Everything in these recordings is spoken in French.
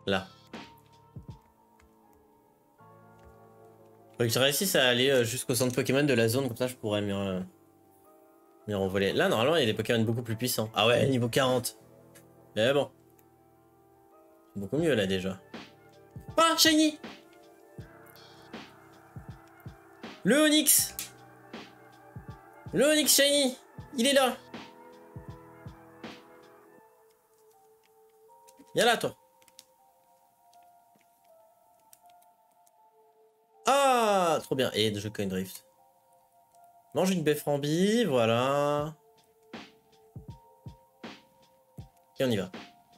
Là. Faut que je réussisse à aller jusqu'au centre Pokémon de la zone, comme ça je pourrais m'y renvoler. Là, normalement, il y a des Pokémon beaucoup plus puissants. Ah ouais, niveau 40. Mais bon. C'est beaucoup mieux là déjà. Ah, Shiny! Le Onix! Le Onix Shiny! Il est là! Viens là, toi! Ah! Trop bien. Et je coin drift. Mange une baie frambie, voilà. Et on y va.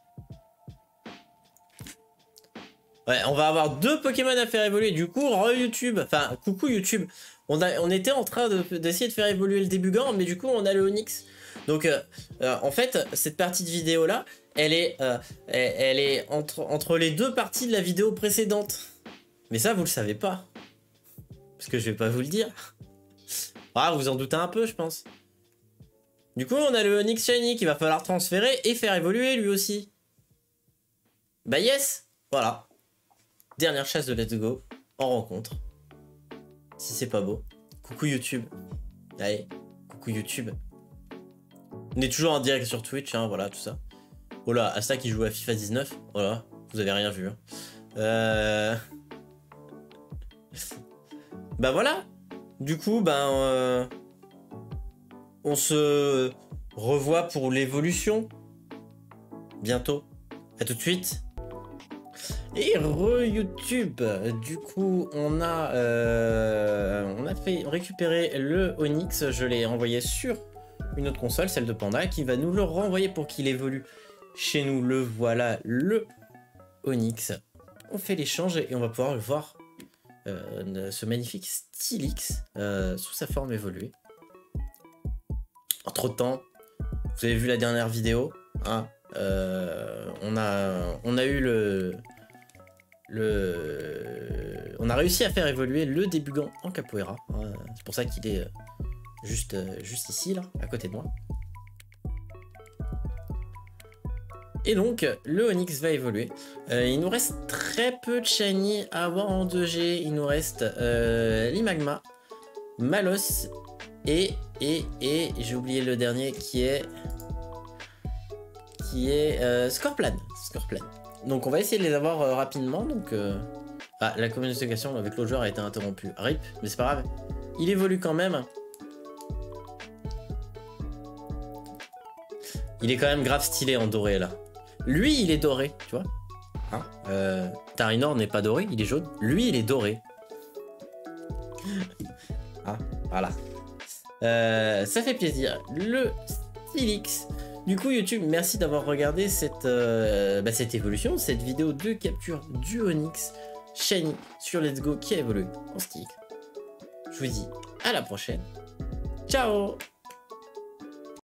Ouais, on va avoir 2 Pokémon à faire évoluer. Du coup, YouTube, enfin, coucou YouTube. On était en train d'essayer de faire évoluer le Débugan, mais du coup, on a le Onix. Donc, en fait, cette partie de vidéo là, elle est entre les 2 parties de la vidéo précédente. Mais ça, vous le savez pas, parce que je vais pas vous le dire. Ah, vous en doutez un peu, je pense. Du coup, on a le Onix Shiny qu'il va falloir transférer et faire évoluer lui aussi. Bah yes, voilà. Dernière chasse de Let's Go en rencontre. Si c'est pas beau. Coucou YouTube. Allez, coucou YouTube. On est toujours en direct sur Twitch, hein, voilà, tout ça. Oh là, Asta qui joue à FIFA 19. Voilà, vous avez rien vu. Hein. Bah voilà. Du coup, ben... on se revoit pour l'évolution. Bientôt. À tout de suite. Et re-YouTube, du coup, on a fait récupérer le Onix, je l'ai envoyé sur une autre console, celle de Panda, qui va nous le renvoyer pour qu'il évolue chez nous. Le voilà, le Onix. On fait l'échange et on va pouvoir le voir, ce magnifique Stylix, sous sa forme évoluée. Entre temps, vous avez vu la dernière vidéo, hein, on a eu on a réussi à faire évoluer le Débugan en capoeira. Hein, c'est pour ça qu'il est juste ici, là, à côté de moi. Et donc, le Onix va évoluer. Il nous reste très peu de shiny à avoir en 2G. Il nous reste l'Imagma, Malos et j'ai oublié le dernier qui est Scorplan. Donc on va essayer de les avoir rapidement. Donc la communication avec l'autre joueur a été interrompue. RIP, mais c'est pas grave. Il évolue quand même. Il est quand même grave stylé en doré là. Lui il est doré, tu vois. Hein, Tarinor n'est pas doré, il est jaune. Lui il est doré. Ah, voilà. Ça fait plaisir. Le Stylix. Du coup YouTube, merci d'avoir regardé cette évolution, cette vidéo de capture du Onix Shiny sur Let's Go qui a évolué en Stylix. Je vous dis à la prochaine. Ciao!